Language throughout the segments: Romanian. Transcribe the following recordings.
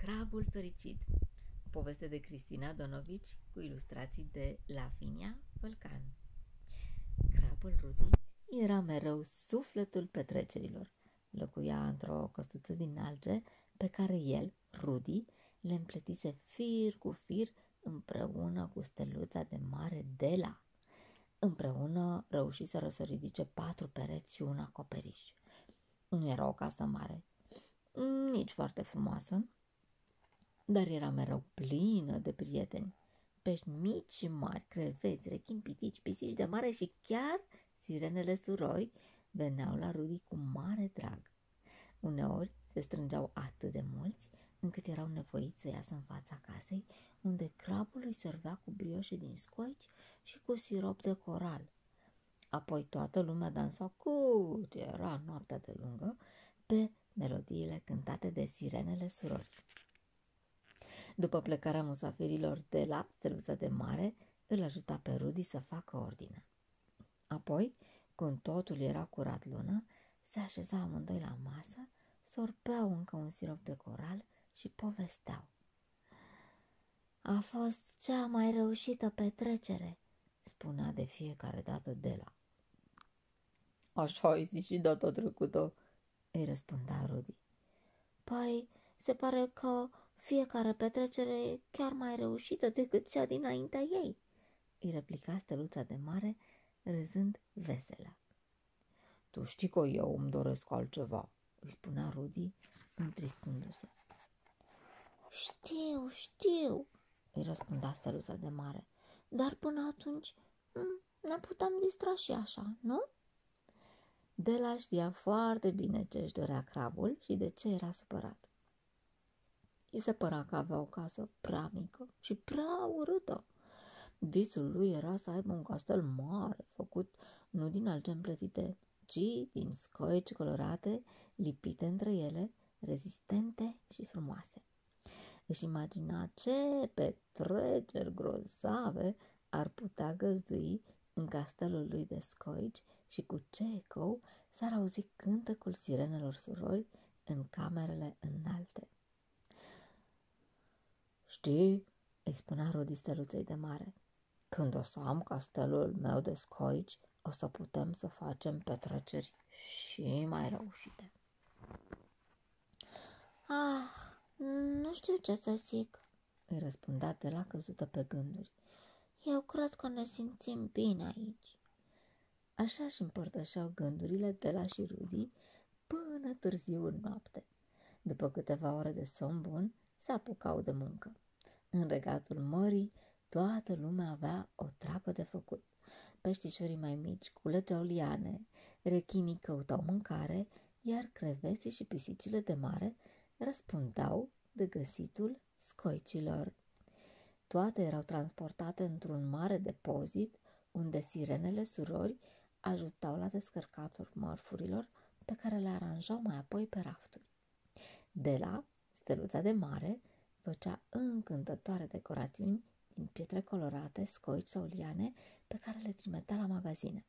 Crabul fericit, o poveste de Cristina Donovici cu ilustrații de Lavinia Vălcan. Crabul Rudy era mereu sufletul petrecerilor. Locuia într-o căsuță din alge pe care el, Rudy, le împletise fir cu fir împreună cu steluța de mare Dela. Împreună reușiseră să ridice 4 pereți și un acoperiș. Nu era o casă mare, nici foarte frumoasă, dar era mereu plină de prieteni. Pești mici și mari, creveți, rechini, pitici, pisici de mare și chiar sirenele surori veneau la Rudy cu mare drag. Uneori se strângeau atât de mulți încât erau nevoiți să iasă în fața casei, unde crabul îi servea cu brioșe din scoici și cu sirop de coral. Apoi toată lumea dansa cât era noaptea de lungă pe melodiile cântate de sirenele surori. După plecarea musafirilor de la steluța de mare, îl ajuta pe Rudy să facă ordine. Apoi, când totul era curat lună, se așezau amândoi la masă, sorbeau încă un sirop de coral și povesteau. A fost cea mai reușită petrecere, spunea de fiecare dată Dela. Așa ai zis și data trecută, îi răspundea Rudy. Păi, se pare că fiecare petrecere e chiar mai reușită decât cea dinaintea ei, îi replica steluța de mare, râzând veselă. Tu știi că eu îmi doresc altceva, îi spunea Rudy, întristându-se. Știu, îi răspundea steluța de mare, dar până atunci ne putem distra și așa, nu? Dela știa foarte bine ce își dorea crabul și de ce era supărat. I se părea că avea o casă prea mică și prea urâtă. Visul lui era să aibă un castel mare, făcut nu din alge împletite, ci din scoici colorate, lipite între ele, rezistente și frumoase. Își imagina ce petreceri grozave ar putea găzdui în castelul lui de scoici și cu ce ecou s-ar auzi cântecul sirenelor surori în camerele înalte. Știi, îi spunea Rudy steluței de mare, când o să am castelul meu de scoici, o să putem să facem petreceri și mai reușite. Nu știu ce să zic, îi răspundea Dela căzută pe gânduri. Eu cred că ne simțim bine aici. Așa își împărtășeau gândurile Dela și Rudy până târziu în noapte. După câteva ore de somn bun, se apucau de muncă. În regatul mării, toată lumea avea o treabă de făcut. Peștișorii mai mici culegeau liane, rechinii căutau mâncare, iar creveții și pisicile de mare răspundeau de găsitul scoicilor. Toate erau transportate într-un mare depozit, unde sirenele surori ajutau la descărcatul mărfurilor pe care le aranjau mai apoi pe rafturi. Dela, steluța de mare, făcea încântătoare decorațiuni din pietre colorate, scoici sau liane pe care le trimitea la magazine.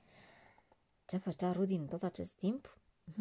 Ce făcea Rudy în tot acest timp?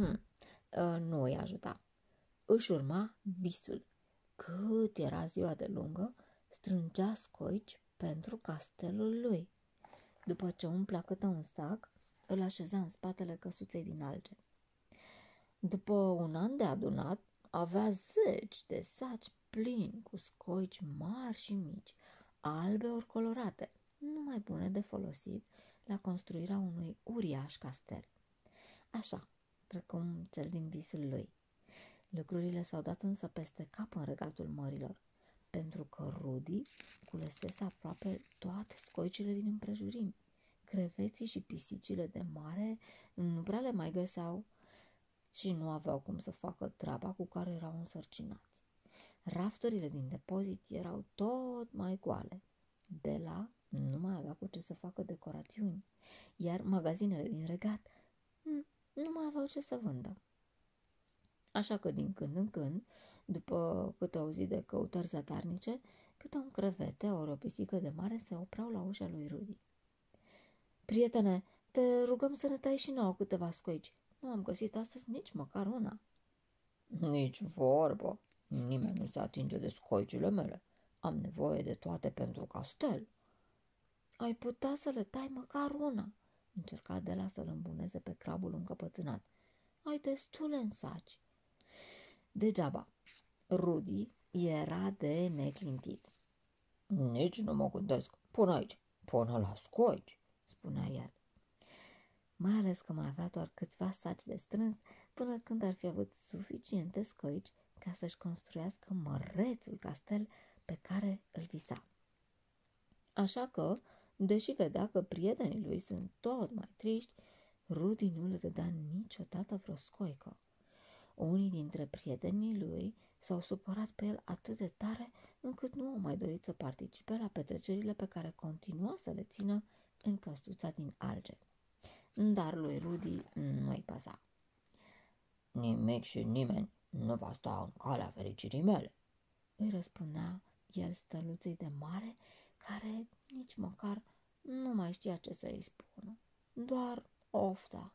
Nu îi ajuta. Își urma visul. Cât era ziua de lungă, strângea scoici pentru castelul lui. După ce umplea câte un sac, îl așeza în spatele căsuței din alge. După un an de adunat, avea 10 de saci plini cu scoici mari și mici, albe ori colorate, numai bune de folosit la construirea unui uriaș castel. Așa, precum cel din visul lui. Lucrurile s-au dat însă peste cap în regatul mărilor, pentru că Rudy culesese aproape toate scoicile din împrejurimi. Creveții și pisicile de mare nu prea le mai găseau și nu aveau cum să facă treaba cu care erau însărcinați. Rafturile din depozit erau tot mai goale. Dela nu mai avea cu ce să facă decorațiuni, iar magazinele din regat nu mai aveau ce să vândă. Așa că din când în când, după câte o zi de căutări zadarnice, câte un crevete ori o pisică de mare se opreau la ușa lui Rudy. Prietene, te rugăm să ne tai și nouă câteva scoici. Nu am găsit astăzi nici măcar una. Nici vorbă, Nimeni nu se atinge de scoicile mele. Am nevoie de toate pentru castel. Ai putea să le tai măcar una, încerca Dela să-l îmbuneze pe crabul încăpățânat. Ai destule în saci. Degeaba. Rudy era de neclintit. Nici nu mă gândesc. Până aici, până la scoici, spunea el. Mai ales că mai avea doar câțiva saci de strâns până când ar fi avut suficiente scoici ca să-și construiască mărețul castel pe care îl visa. Așa că, deși vedea că prietenii lui sunt tot mai triști, Rudy nu le dădea niciodată vreo scoică. Unii dintre prietenii lui s-au supărat pe el atât de tare încât nu au mai dorit să participe la petrecerile pe care continua să le țină în căsuța din alge. Dar lui Rudy nu-i păsa. Nimic și nimeni nu va sta în calea fericirii mele, îi răspundea el stăluței de mare, care nici măcar nu mai știa ce să îi spună. Doar ofta.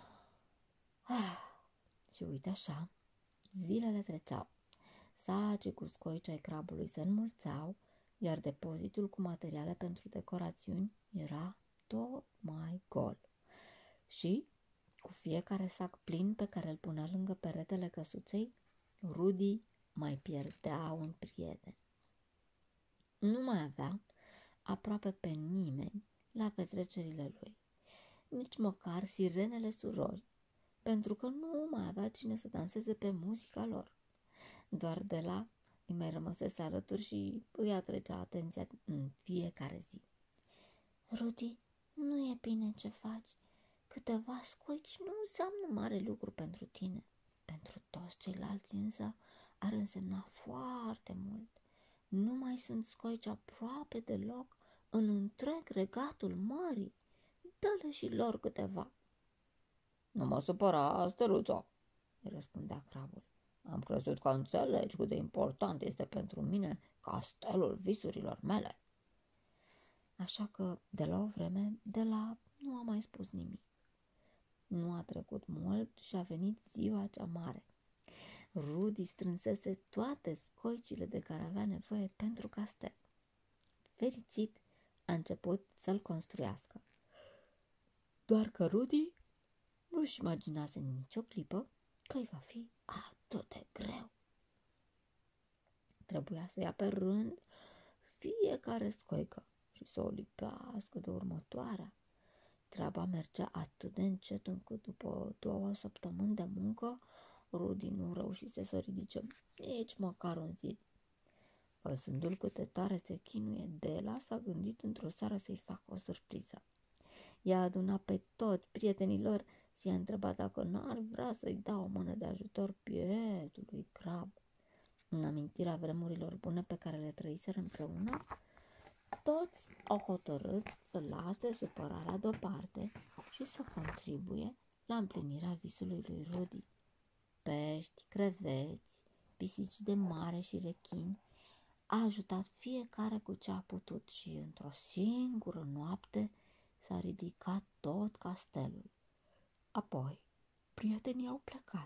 Și uite așa, zilele treceau. Sacii cu scoici ai crabului se înmulțeau, iar depozitul cu materiale pentru decorațiuni era tot mai gol. Și, cu fiecare sac plin pe care îl punea lângă peretele căsuței, Rudy mai pierdea un prieten. Nu mai avea aproape pe nimeni la petrecerile lui, nici măcar sirenele surori, pentru că nu mai avea cine să danseze pe muzica lor. Doar Dela îi mai rămăsese alături și îi atrăgea atenția în fiecare zi. Rudy, nu e bine ce faci. Câteva scoici nu înseamnă mare lucru pentru tine. Pentru toți ceilalți însă ar însemna foarte mult. Nu mai sunt scoici aproape deloc în întreg regatul mării. Dă-le și lor câteva. Nu mă supăra, steluțo, îi răspundea crabul. Am crezut că înțelegi cât de important este pentru mine castelul visurilor mele. Așa că, de la o vreme, Dela nu a mai spus nimic. Nu a trecut mult și a venit ziua cea mare. Rudy strânsese toate scoicile de care avea nevoie pentru castel. Fericit, a început să-l construiască. Doar că Rudy nu-și imaginase nicio clipă că îi va fi atât de greu. Trebuia să ia pe rând fiecare scoică și să o lipească de următoarea. Treaba mergea atât de încet încât după 2 săptămâni de muncă, Rudy nu reușise să ridice nici măcar un zid. Văzându-l cât de tare se chinuie, Dela s-a gândit într-o seară să-i facă o surpriză. I-a adunat pe toți prietenii lor și i-a întrebat dacă n-ar vrea să-i dea o mână de ajutor bietului crab. În amintirea vremurilor bune pe care le trăiseră împreună, toți au hotărât să lase supărarea deoparte și să contribuie la împlinirea visului lui Rudy. Pești, creveți, pisici de mare și rechini a ajutat fiecare cu ce a putut și într-o singură noapte s-a ridicat tot castelul. Apoi, prietenii au plecat.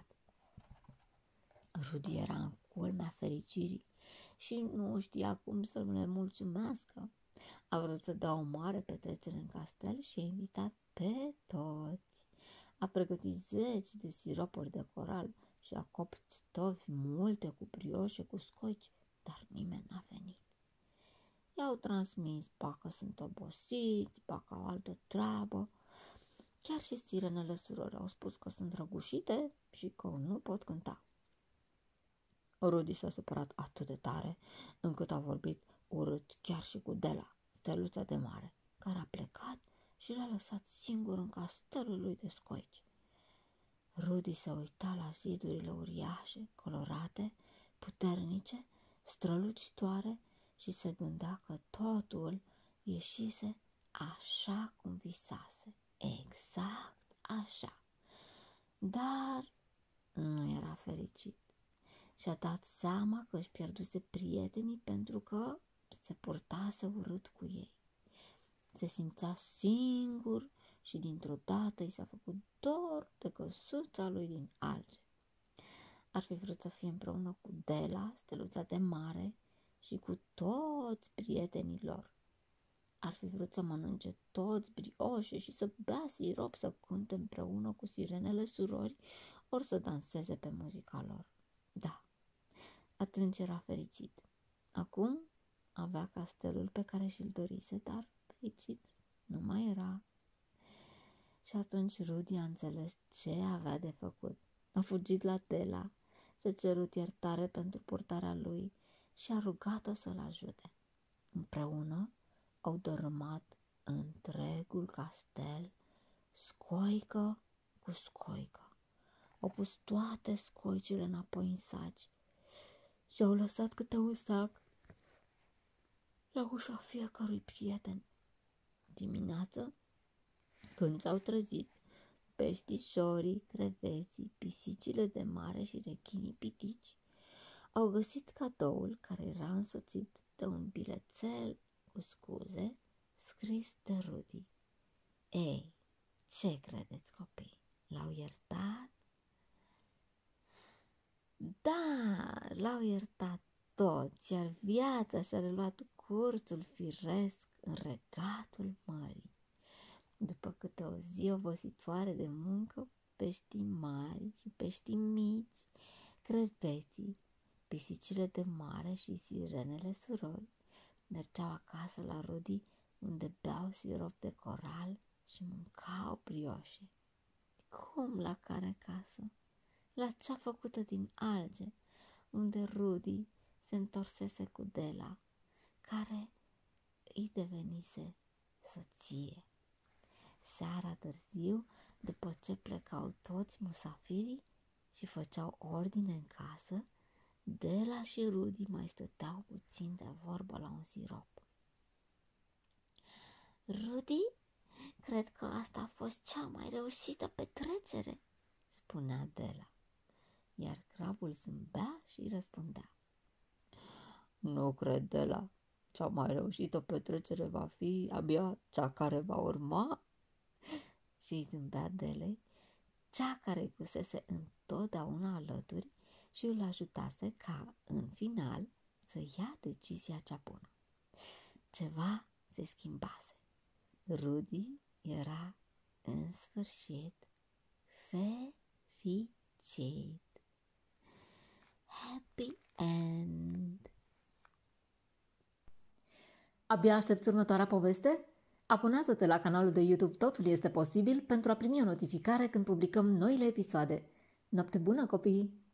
Rudy era în culmea fericirii și nu știa cum să le mulțumească. A vrut să dea o mare petrecere în castel și a invitat pe toți. A pregătit 10 de siropuri de coral și a copt tovi multe cu brioșe, cu scoici, dar nimeni n-a venit. I-au transmis, ba că sunt obosiți, ba că au altă treabă. Chiar și sirenele surori au spus că sunt răgușite și că nu pot cânta. Rudy s-a supărat atât de tare încât a vorbit urât chiar și cu Dela, steluța de mare, care a plecat și l-a lăsat singur în castelul lui de scoici. Rudy se uita la zidurile uriașe, colorate, puternice, strălucitoare și se gândea că totul ieșise așa cum visase, exact așa. Dar nu era fericit. Și-a dat seama că își pierduse prietenii pentru că se purtase urât cu ei. Se simțea singur și dintr-o dată i s-a făcut dor de căsuța lui din alge. Ar fi vrut să fie împreună cu Dela, steluța de mare, și cu toți prietenii lor. Ar fi vrut să mănânce toți brioșe și să bea sirop, să cânte împreună cu sirenele surori, ori să danseze pe muzica lor. Da, atunci era fericit. Acum avea castelul pe care și-l dorise, dar fericit nu mai era. Și atunci Rudy a înțeles ce avea de făcut. A fugit la Dela și a cerut iertare pentru purtarea lui și a rugat-o să-l ajute. Împreună au dărâmat întregul castel, scoică cu scoică. Au pus toate scoicile înapoi în saci și au lăsat câte un sac la ușa fiecărui prieten. Dimineață, când s-au trezit, peștișorii, creveții, pisicile de mare și rechinii pitici au găsit cadoul care era însoțit de un bilețel cu scuze scris de Rudy. Ei, ce credeți, copii? L-au iertat? Da, l-au iertat toți, iar viața și-a reluat cursul firesc în regatul mării. După câte o zi obositoare de muncă, peștii mari și peștii mici, creveții, pisicile de mare și sirenele surori mergeau acasă la Rudy, unde beau sirop de coral și mâncau brioșe. Cum la care casă? La cea făcută din alge, unde Rudy se întorsese cu Dela, care îi devenise soție. Seara târziu, după ce plecau toți musafirii și făceau ordine în casă, Dela și Rudy mai stăteau puțin de vorbă la un sirop. Rudy, cred că asta a fost cea mai reușită petrecere, spunea Dela, iar crabul zâmbea și răspundea. Nu cred, Dela, cea mai reușită petrecere va fi abia cea care va urma. Și îi zâmbea Delei, cea care îi fusese întotdeauna alături și îl ajutase ca, în final, să ia decizia cea bună. Ceva se schimbase. Rudy era, în sfârșit, fericit. Happy end. Abia aștepți următoarea poveste? Abonează-te la canalul de YouTube Totul este posibil pentru a primi o notificare când publicăm noile episoade. Noapte bună, copii!